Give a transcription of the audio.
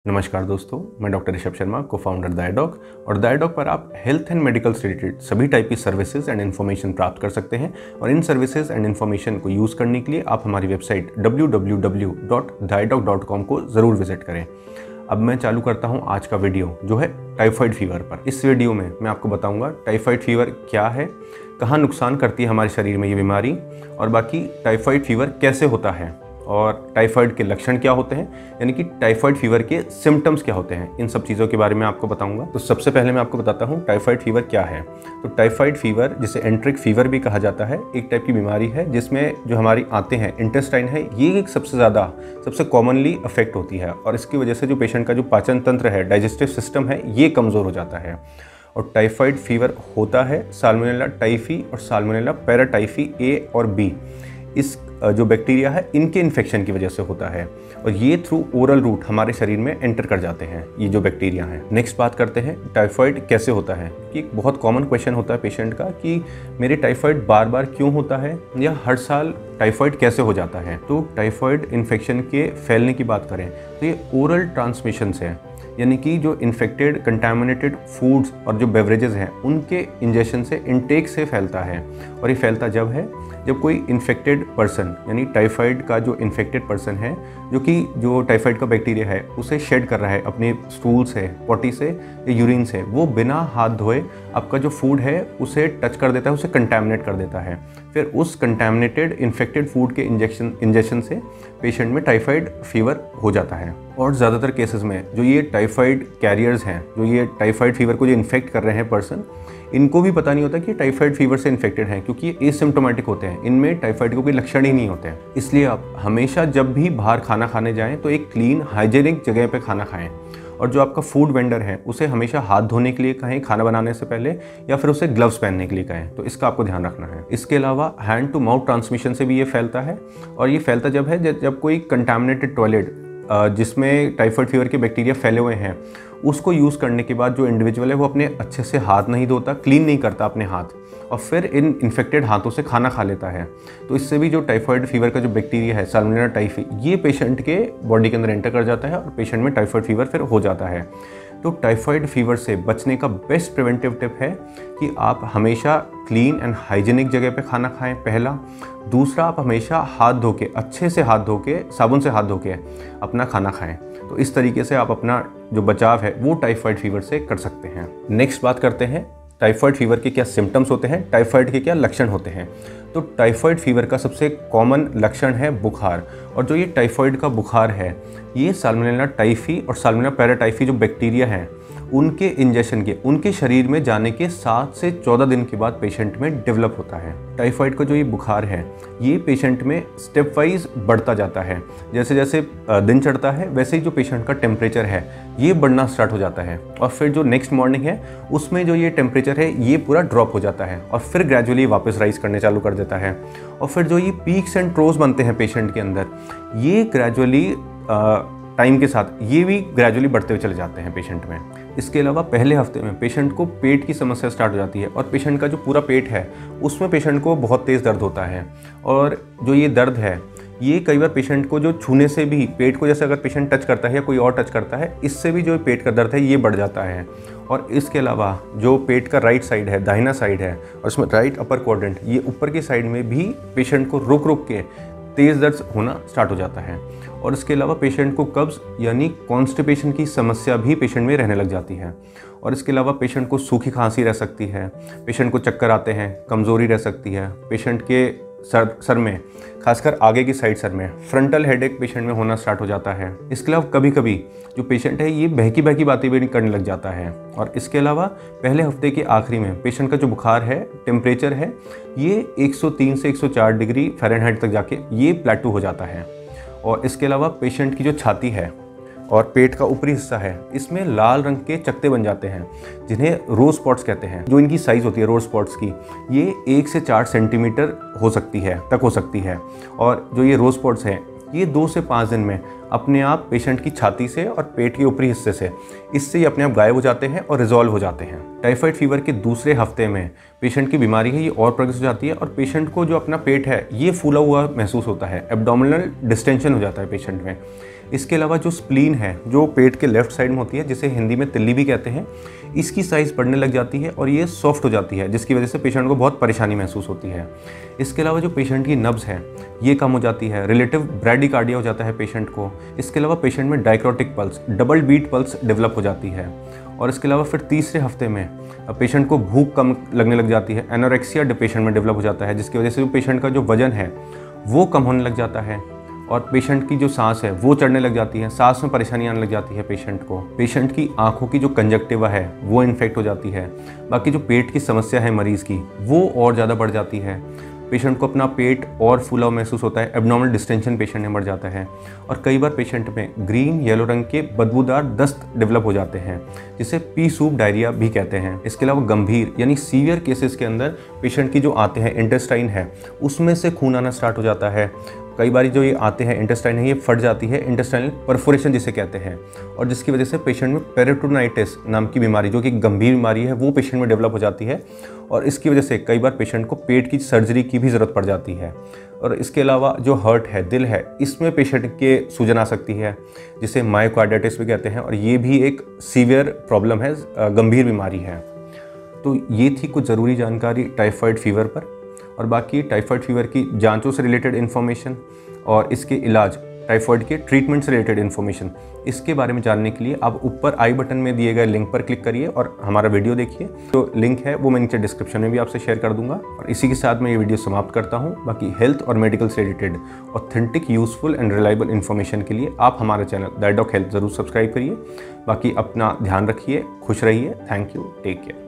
नमस्कार दोस्तों, मैं डॉक्टर ऋषभ शर्मा, को फाउंडर दायडॉक। और दायडॉक पर आप हेल्थ एंड मेडिकल से रिलेटेड सभी टाइप की सर्विसेज एंड इन्फॉर्मेशन प्राप्त कर सकते हैं। और इन सर्विसेज एंड इन्फॉर्मेशन को यूज़ करने के लिए आप हमारी वेबसाइट www.daidok.com को ज़रूर विजिट करें। अब मैं चालू करता हूं आज का वीडियो, जो है टाइफाइड फीवर पर। इस वीडियो में मैं आपको बताऊंगा टाइफाइड फीवर क्या है, कहाँ नुकसान करती है हमारे शरीर में ये बीमारी, और बाकी टाइफाइड फीवर कैसे होता है और टाइफाइड के लक्षण क्या होते हैं, यानी कि टाइफाइड फीवर के सिम्टम्स क्या होते हैं। इन सब चीज़ों के बारे में आपको बताऊंगा। तो सबसे पहले मैं आपको बताता हूं टाइफाइड फीवर क्या है। तो टाइफाइड फीवर, जिसे एंट्रिक फीवर भी कहा जाता है, एक टाइप की बीमारी है जिसमें जो हमारी आंतें हैं, इंटेस्टाइन है, ये एक सबसे कॉमनली अफेक्ट होती है। और इसकी वजह से जो पेशेंट का जो पाचन तंत्र है, डाइजेस्टिव सिस्टम है, ये कमज़ोर हो जाता है। और टाइफाइड फीवर होता है साल्मोनेला टाइफी और साल्मोनेला पैराटाइफी ए और बी, इस जो बैक्टीरिया है, इनके इन्फेक्शन की वजह से होता है। और ये थ्रू ओरल रूट हमारे शरीर में एंटर कर जाते हैं ये जो बैक्टीरिया हैं। नेक्स्ट बात करते हैं टाइफाइड कैसे होता है। कि एक बहुत कॉमन क्वेश्चन होता है पेशेंट का कि मेरे टाइफाइड बार बार क्यों होता है, या हर साल टाइफाइड कैसे हो जाता है। तो टाइफाइड इन्फेक्शन के फैलने की बात करें तो ये ओरल ट्रांसमिशन से, यानी कि जो इन्फेक्टेड कंटामिनेटेड फूड्स और जो बेवरेजेस हैं, उनके इंजेक्शन से, इनटेक से फैलता है। और ये फैलता जब कोई इन्फेक्टेड पर्सन, यानी टाइफाइड का जो इन्फेक्टेड पर्सन है, जो टाइफाइड का बैक्टीरिया है उसे शेड कर रहा है अपने स्टूल से, पॉटी से या यूरिन से, वो बिना हाथ धोए आपका जो फूड है उसे टच कर देता है, उसे कंटैमिनेट कर देता है। फिर उस कंटैमिनेटेड इन्फेक्टेड फूड के इंजेक्शन से पेशेंट में टाइफाइड फीवर हो जाता है। और ज़्यादातर केसेस में जो ये टाइफाइड कैरियर्स हैं, जो ये टाइफाइड फीवर को जो इन्फेक्ट कर रहे हैं पर्सन, इनको भी पता नहीं होता कि टाइफाइड फीवर से इन्फेक्टेड हैं, क्योंकि ये एसिम्प्टोमेटिक होते हैं, इनमें टाइफाइड को कोई लक्षण ही नहीं होते हैं। इसलिए आप हमेशा जब भी बाहर खाना खाने जाएं तो एक क्लीन हाइजीनिक जगह पे खाना खाएं। और जो आपका फूड वेंडर है उसे हमेशा हाथ धोने के लिए कहें खाना बनाने से पहले, या फिर उसे ग्लव्स पहनने के लिए कहें। तो इसका आपको ध्यान रखना है। इसके अलावा हैंड टू माउथ ट्रांसमिशन से भी ये फैलता है। और ये फैलता जब कोई कंटामिनेटेड टॉयलेट जिसमें टाइफाइड फीवर के बैक्टीरिया फैले हुए हैं, उसको यूज़ करने के बाद जो इंडिविजुअल है वो अपने अच्छे से हाथ नहीं धोता, क्लीन नहीं करता अपने हाथ, और फिर इन इन्फेक्टेड हाथों से खाना खा लेता है। तो इससे भी जो टाइफाइड फीवर का जो बैक्टीरिया है, साल्मोनेला टाइफी, ये पेशेंट के बॉडी के अंदर एंटर कर जाता है और पेशेंट में टाइफाइड फीवर फिर हो जाता है। तो टाइफाइड फीवर से बचने का बेस्ट प्रिवेंटिव टिप है कि आप हमेशा क्लीन एंड हाइजीनिक जगह पे खाना खाएं, पहला। दूसरा, आप हमेशा हाथ धो के, अच्छे से हाथ धो के, साबुन से हाथ धो के अपना खाना खाएं। तो इस तरीके से आप अपना जो बचाव है वो टाइफाइड फीवर से कर सकते हैं। नेक्स्ट बात करते हैं टाइफाइड फीवर के क्या सिम्टम्स होते हैं, टाइफाइड के क्या लक्षण होते हैं। तो टाइफाइड फीवर का सबसे कॉमन लक्षण है बुखार। और जो ये टाइफाइड का बुखार है, ये साल्मोनेला टाइफी और साल्मोनेला पैराटाइफी जो बैक्टीरिया हैं, उनके इंजेक्शन के, उनके शरीर में जाने के 7 से 14 दिन के बाद पेशेंट में डेवलप होता है। टाइफाइड का जो ये बुखार है, ये पेशेंट में स्टेप वाइज बढ़ता जाता है। जैसे जैसे दिन चढ़ता है, वैसे ही जो पेशेंट का टेम्परेचर है ये बढ़ना स्टार्ट हो जाता है। और फिर जो नेक्स्ट मॉर्निंग है उसमें जो ये टेम्परेचर है ये पूरा ड्रॉप हो जाता है, और फिर ग्रेजुअली वापस राइज करने चालू कर देता है। और फिर जो ये पीक्स एंड ट्रोज बनते हैं पेशेंट के अंदर, ये ग्रेजुअली टाइम के साथ ये भी ग्रेजुअली बढ़ते हुए चले जाते हैं पेशेंट में। इसके अलावा पहले हफ्ते में पेशेंट को पेट की समस्या स्टार्ट हो जाती है, और पेशेंट का जो पूरा पेट है उसमें पेशेंट को बहुत तेज़ दर्द होता है। और जो ये दर्द है, ये कई बार पेशेंट को जो छूने से भी, पेट को जैसे अगर पेशेंट टच करता है या कोई और टच करता है, इससे भी जो पेट का दर्द है ये बढ़ जाता है। और इसके अलावा जो पेट का राइट साइड है, दाहिना साइड है, और उसमें राइट अपर क्वाड्रेंट, ये ऊपर की साइड में भी पेशेंट को रुक रुक के तेज़ दर्द होना स्टार्ट हो जाता है। और इसके अलावा पेशेंट को कब्ज़ यानी कॉन्स्टिपेशन की समस्या भी पेशेंट में रहने लग जाती है। और इसके अलावा पेशेंट को सूखी खांसी रह सकती है, पेशेंट को चक्कर आते हैं, कमज़ोरी रह सकती है, पेशेंट के सर में, खासकर आगे की साइड सर में, फ्रंटल हेडेक पेशेंट में होना स्टार्ट हो जाता है। इसके अलावा कभी कभी जो पेशेंट है ये बहकी बहकी बातें भी करने लग जाता है। और इसके अलावा पहले हफ्ते के आखिरी में पेशेंट का जो बुखार है, टेम्परेचर है, ये 103 से 104 डिग्री फ़ारेनहाइट तक जाके ये प्लेटू हो जाता है। और इसके अलावा पेशेंट की जो छाती है और पेट का ऊपरी हिस्सा है, इसमें लाल रंग के चकत्ते बन जाते हैं, जिन्हें रोज स्पॉट्स कहते हैं। जो इनकी साइज़ होती है रोज स्पॉट्स की, ये 1 से 4 सेंटीमीटर हो सकती है। और जो ये रोज स्पॉट्स हैं, ये 2 से 5 दिन में अपने आप पेशेंट की छाती से और पेट के ऊपरी हिस्से से, इससे ही अपने आप गायब हो जाते हैं और रिजॉल्व हो जाते हैं। टाइफाइड फीवर के दूसरे हफ्ते में पेशेंट की बीमारी है ये और प्रोग्रेस हो जाती है, और पेशेंट को जो अपना पेट है ये फूला हुआ महसूस होता है, एब्डोमिनल डिस्टेंशन हो जाता है पेशेंट में। इसके अलावा जो स्प्लीन है, जो पेट के लेफ्ट साइड में होती है, जिसे हिंदी में तिल्ली भी कहते हैं, इसकी साइज़ बढ़ने लग जाती है और ये सॉफ्ट हो जाती है, जिसकी वजह से पेशेंट को बहुत परेशानी महसूस होती है। इसके अलावा जो पेशेंट की नब्ज़ है ये कम हो जाती है, रिलेटिव ब्रैडिकार्डिया हो जाता है पेशेंट को। इसके अलावा पेशेंट में dicrotic pulse, double beat pulse develop हो जाती है। और इसके अलावा फिर तीसरे हफ्ते में पेशेंट को भूख कम लगने लग जाती है, एनोरेक्सिया पेशेंट में डेवलप हो जाता है, जिसकी वजह से जो पेशेंट का जो वजन है वो कम होने लग जाता है और पेशेंट की जो सांस है वो चढ़ने लग जाती है, सांस में परेशानी आने लग जाती है पेशेंट को। पेशेंट की आंखों की जो कंजक्टिवा है वो इन्फेक्ट हो जाती है। बाकी जो पेट की समस्या है मरीज़ की वो और ज़्यादा बढ़ जाती है। पेशेंट को अपना पेट और फूला महसूस होता है, एब्डोमिनल डिस्टेंशन पेशेंट में बढ़ जाता है और कई बार पेशेंट में ग्रीन येलो रंग के बदबूदार दस्त डेवलप हो जाते हैं, जिसे पी सूप डायरिया भी कहते हैं। इसके अलावा गंभीर यानी सीवियर केसेस के अंदर पेशेंट की जो आते हैं इंटेस्टाइन है उसमें से खून आना स्टार्ट हो जाता है। कई बार जो ये आते हैं इंटेस्टाइन है ये फट जाती है, इंटेस्टाइनल परफोरेशन जिसे कहते हैं, और जिसकी वजह से पेशेंट में पेरिटोनाइटिस नाम की बीमारी, जो कि गंभीर बीमारी है, वो पेशेंट में डेवलप हो जाती है और इसकी वजह से कई बार पेशेंट को पेट की सर्जरी की भी ज़रूरत पड़ जाती है। और इसके अलावा जो हार्ट है, दिल है, इसमें पेशेंट के सूजन आ सकती है, जिसे मायोकार्डाइटिस भी कहते हैं और ये भी एक सीवियर प्रॉब्लम है, गंभीर बीमारी है। तो ये थी कुछ ज़रूरी जानकारी टाइफाइड फीवर पर। और बाकी टाइफाइड फीवर की जांचों से रिलेटेड इन्फॉर्मेशन और इसके इलाज, टाइफाइड के ट्रीटमेंट से रिलेटेड इन्फॉर्मेशन, इसके बारे में जानने के लिए आप ऊपर आई बटन में दिए गए लिंक पर क्लिक करिए और हमारा वीडियो देखिए। जो लिंक है वो मैं नीचे डिस्क्रिप्शन में भी आपसे शेयर कर दूंगा। और इसी के साथ मैं ये वीडियो समाप्त करता हूँ। बाकी हेल्थ और मेडिकल से related authentic, useful and reliable information के लिए आप हमारा चैनल दैट डॉक हेल्थ ज़रूर सब्सक्राइब करिए। बाकी अपना ध्यान रखिए, खुश रहिए। Thank you, take care.